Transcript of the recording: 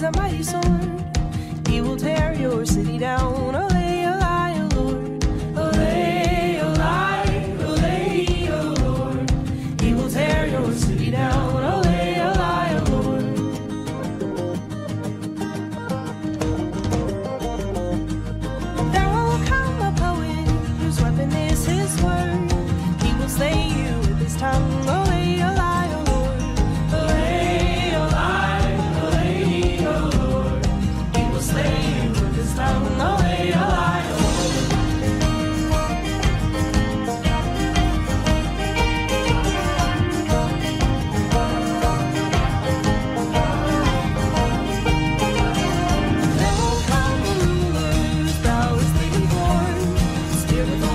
a mighty sword. He will tear your city down. Olay, olay, O Lord. Olay, olay, olay, O Lord. He will tear your city down. Olay, olay, O Lord. There will come a poet whose weapon is his word. He will slay you with his tongue. Olay, olay, O Lord. Olay, olay, olay, O Lord. He will slay you with his tongue. Olay, olay, O There will come a ruler whose brow is leaning forward, spear with